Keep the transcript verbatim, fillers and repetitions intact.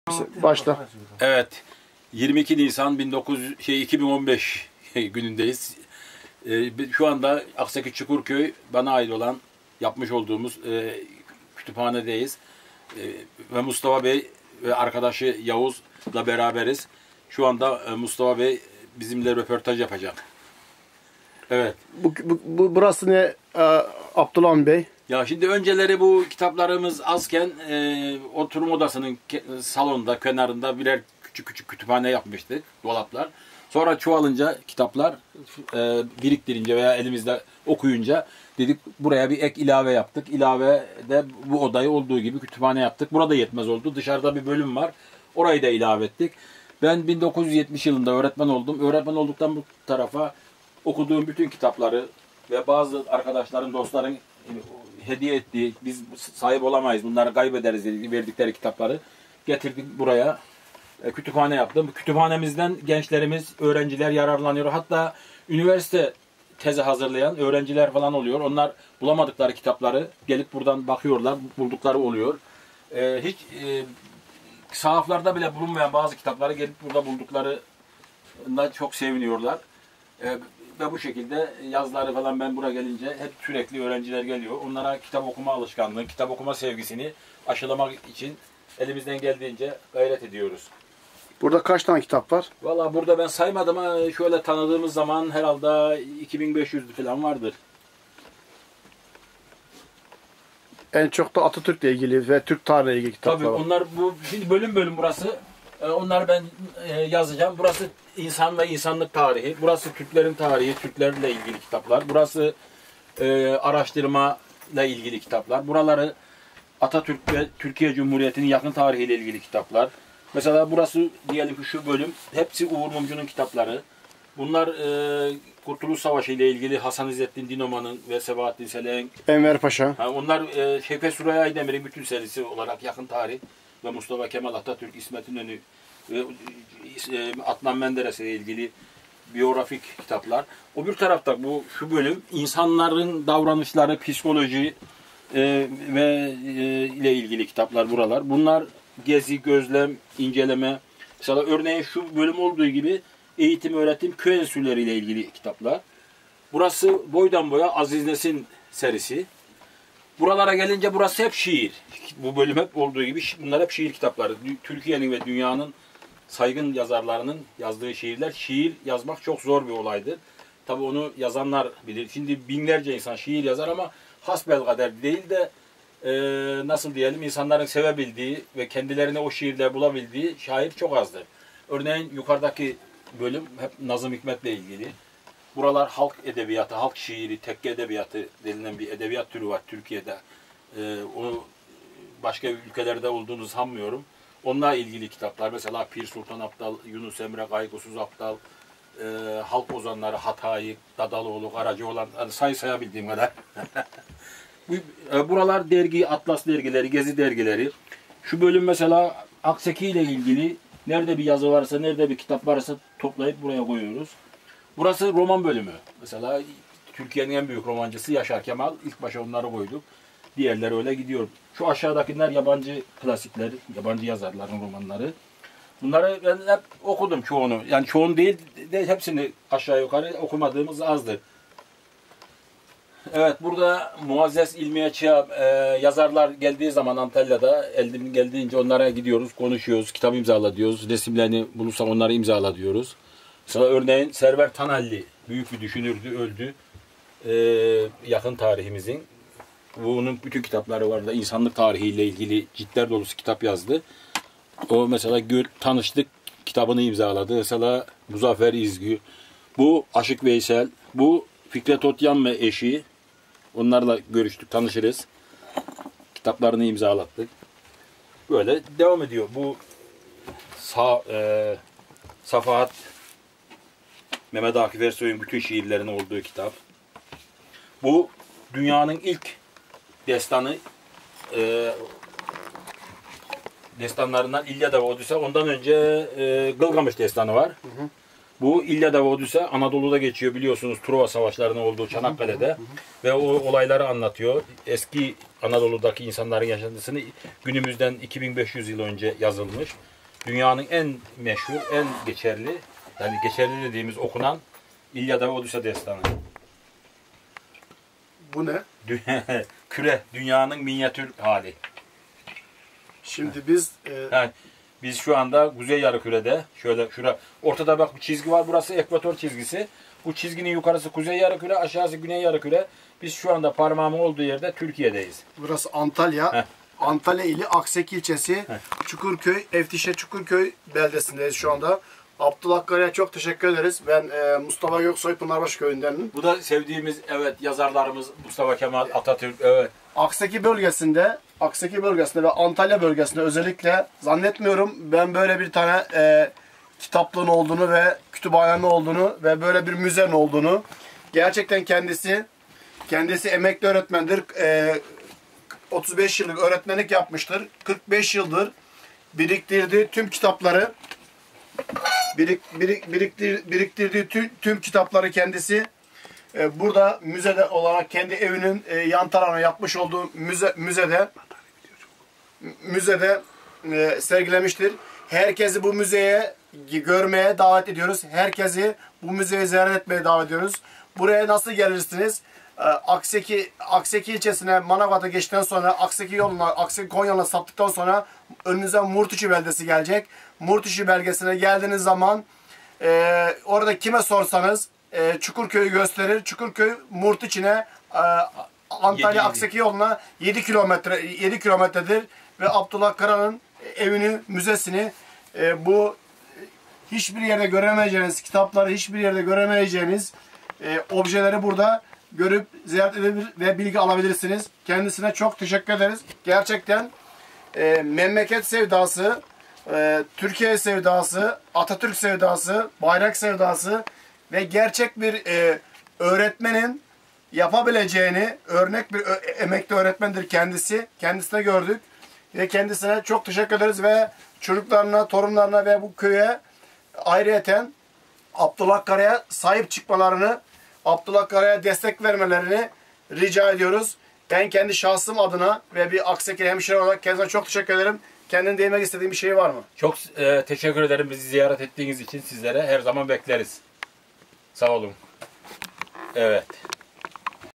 Başla. Evet. yirmi iki Nisan bin dokuz yüz şey iki bin on beş günündeyiz. Ee, şu anda Aksaki Çukurköy bana ait olan yapmış olduğumuz e, kütüphanedeyiz. E, ve Mustafa Bey ve arkadaşı Yavuz'la beraberiz. Şu anda e, Mustafa Bey bizimle röportaj yapacak. Evet. Bu, bu, bu burası ne e, Abdullah Bey? Ya şimdi önceleri bu kitaplarımız azken e, oturum odasının salonda, kenarında birer küçük küçük kütüphane yapmıştık, dolaplar. Sonra çoğalınca kitaplar e, biriktirince veya elimizde okuyunca dedik buraya bir ek ilave yaptık. İlave de bu odayı olduğu gibi kütüphane yaptık. Burada yetmez oldu. Dışarıda bir bölüm var. Orayı da ilave ettik. Ben bin dokuz yüz yetmiş yılında öğretmen oldum. Öğretmen olduktan bu tarafa okuduğum bütün kitapları ve bazı arkadaşların, dostların hediye ettiği, biz sahip olamayız, bunları kaybederiz diye verdikleri kitapları getirdik buraya. E, kütüphane yaptım. Kütüphanemizden gençlerimiz, öğrenciler yararlanıyor. Hatta üniversite tezi hazırlayan öğrenciler falan oluyor. Onlar bulamadıkları kitapları gelip buradan bakıyorlar, buldukları oluyor. E, hiç e, sahaflarda bile bulunmayan bazı kitapları gelip burada bulduklarında çok seviniyorlar. E, Ve bu şekilde yazları falan ben buraya gelince hep sürekli öğrenciler geliyor. Onlara kitap okuma alışkanlığı, kitap okuma sevgisini aşılamak için elimizden geldiğince gayret ediyoruz. Burada kaç tane kitap var? Valla burada ben saymadım ama şöyle tanıdığımız zaman herhalde iki bin beş yüz falan vardır. En çok da Atatürk'le ilgili ve Türk tarihiyle ilgili kitaplar Tabii var. onlar bu şimdi bölüm bölüm burası. Onları ben yazacağım. Burası insan ve insanlık tarihi. Burası Türklerin tarihi, Türklerle ilgili kitaplar. Burası e, araştırma ile ilgili kitaplar. Buraları Atatürk ve Türkiye Cumhuriyeti'nin yakın tarihiyle ilgili kitaplar. Mesela burası diyelim ki şu bölüm hepsi Uğur Mumcu'nun kitapları. Bunlar e, Kurtuluş Savaşı ile ilgili Hasan İzzettin Dinoman'ın ve Sebahattin Selek'in. Enver Paşa. Ha, onlar e, Şevket Süreyya Aydemir'in bütün serisi olarak yakın tarih ve Mustafa Kemal Atatürk, İsmet İnönü ve e, Adnan Menderes'le ilgili biyografik kitaplar. O bir tarafta bu şu bölüm insanların davranışları, psikoloji e, ve e, ile ilgili kitaplar buralar. Bunlar gezi, gözlem, inceleme. Mesela örneğin şu bölüm olduğu gibi eğitim, öğretim, köy enstitüleri ile ilgili kitaplar. Burası boydan boya Aziz Nesin serisi. Buralara gelince burası hep şiir. Bu bölüm hep olduğu gibi bunlar hep şiir kitapları. Türkiye'nin ve dünyanın saygın yazarlarının yazdığı şiirler. Şiir yazmak çok zor bir olaydır. Tabii onu yazanlar bilir. Şimdi binlerce insan şiir yazar ama hasbelkader değil de e, nasıl diyelim insanların sevebildiği ve kendilerine o şiirler bulabildiği şair çok azdır. Örneğin yukarıdaki bölüm hep Nazım Hikmet'le ilgili. Buralar halk edebiyatı, halk şiiri, tekke edebiyatı denilen bir edebiyat türü var Türkiye'de. Ee, onu başka ülkelerde olduğunu sanmıyorum. Onunla ilgili kitaplar, mesela Pir Sultan Abdal, Yunus Emre, Kaygısız Abdal, e, halk ozanları Hatayi, Dadaloğlu, Karacaoğlan, hani say sayabildiğim kadar. Bu, e, buralar dergi, Atlas dergileri, Gezi dergileri. Şu bölüm mesela Akseki ile ilgili nerede bir yazı varsa, nerede bir kitap varsa toplayıp buraya koyuyoruz. Burası roman bölümü. Mesela Türkiye'nin en büyük romancısı Yaşar Kemal. İlk başa onları koyduk. Diğerleri öyle gidiyor. Şu aşağıdakiler yabancı klasikler, yabancı yazarların romanları. Bunları ben hep okudum çoğunu. Yani çoğunu değil de hepsini aşağı yukarı okumadığımız azdır. Evet, burada Muazzez İlmiye Çığa e, yazarlar geldiği zaman Antalya'da elden geldiğince onlara gidiyoruz, konuşuyoruz, kitap imzala diyoruz. Resimlerini bulursak onları imzala diyoruz. Mesela örneğin Server Tanalli büyük bir düşünürdü, öldü. Ee, yakın tarihimizin. Bunun bütün kitapları var da insanlık tarihiyle ilgili ciltler dolusu kitap yazdı. O mesela gör, tanıştık kitabını imzaladı. Mesela Muzaffer İzgü. Bu Aşık Veysel. Bu Fikret Otyan ve eşi. Onlarla görüştük, tanışırız. Kitaplarını imzalattık. Böyle devam ediyor. Bu sağ, e, Safahat Mehmet Akif Ersoy'un bütün şiirlerinin olduğu kitap. Bu dünyanın ilk destanı, e, destanlarından İlyada ve Odüse. Ondan önce e, Gılgamış destanı var. Hı hı. Bu İlyada ve Odüse Anadolu'da geçiyor biliyorsunuz, Truva Savaşları'nın olduğu Çanakkale'de. Hı hı hı. Ve o olayları anlatıyor. Eski Anadolu'daki insanların yaşantısını günümüzden iki bin beş yüz yıl önce yazılmış. Dünyanın en meşhur, en geçerli, yani geçerli dediğimiz okunan İlyada ve Odüse destanı. Bu ne? Küre, dünyanın minyatür hali. Şimdi biz e... yani biz şu anda Kuzey Yarımküre'de, şöyle şura ortada bak bir çizgi var, burası ekvator çizgisi. Bu çizginin yukarısı Kuzey Yarımküre, aşağısı Güney Yarımküre. Biz şu anda parmağımın olduğu yerde Türkiye'deyiz. Burası Antalya. Heh. Antalya ili Akseki ilçesi, Heh. Çukurköy, Eftişe Çukurköy beldesindeyiz şu anda. Abdullah Kara'ya çok teşekkür ederiz. Ben e, Mustafa Göksoy Pınarbaşı köyündenim. Bu da sevdiğimiz evet yazarlarımız Mustafa Kemal Atatürk. Evet. Akseki bölgesinde, Akseki bölgesinde ve Antalya bölgesinde özellikle zannetmiyorum ben böyle bir tane e, kitaplığın olduğunu ve kütüphanenin olduğunu ve böyle bir müzenin olduğunu. Gerçekten kendisi kendisi emekli öğretmendir. E, otuz beş yıllık öğretmenlik yapmıştır. kırk beş yıldır biriktirdiği tüm kitapları birik, birik, biriktir, biriktirdiği tüm, tüm kitapları kendisi e, burada müzede olarak kendi evinin e, yan tarafına yapmış olduğu müze, müzede müzede e, sergilemiştir. Herkesi bu müzeye görmeye davet ediyoruz. Herkesi bu müzeye ziyaret etmeye davet ediyoruz. Buraya nasıl gelirsiniz? Akseki, Akseki ilçesine Manavgat'a geçtikten sonra Akseki yoluna, Akseki Konya'na saptıktan sonra önünüze Murtuşi beldesi gelecek. Murtuşi belgesine geldiğiniz zaman e, orada kime sorsanız e, Çukurköy'ü gösterir. Çukurköy Murtuşi'ne e, Antalya Akseki yoluna yedi kilometre yedi kilometredir ve Abdullah Kara'nın evini, müzesini e, bu hiçbir yerde göremeyeceğiniz kitapları, hiçbir yerde göremeyeceğiniz e, objeleri burada görüp ziyaret edebilir ve bilgi alabilirsiniz. Kendisine çok teşekkür ederiz. Gerçekten e, memleket sevdası, e, Türkiye sevdası, Atatürk sevdası, bayrak sevdası ve gerçek bir e, öğretmenin yapabileceğini, örnek bir emekli öğretmendir kendisi. Kendisine gördük ve kendisine çok teşekkür ederiz ve çocuklarına, torunlarına ve bu köye ayrıyeten Abdullah Kara'ya sahip çıkmalarını, Abdullah Kara'ya destek vermelerini rica ediyoruz. Ben kendi şahsım adına ve bir Akseki hemşire olarak kendisine çok teşekkür ederim. Kendin değinmek istediğin bir şey var mı? Çok e, teşekkür ederim bizi ziyaret ettiğiniz için, sizlere her zaman bekleriz. Sağ olun. Evet.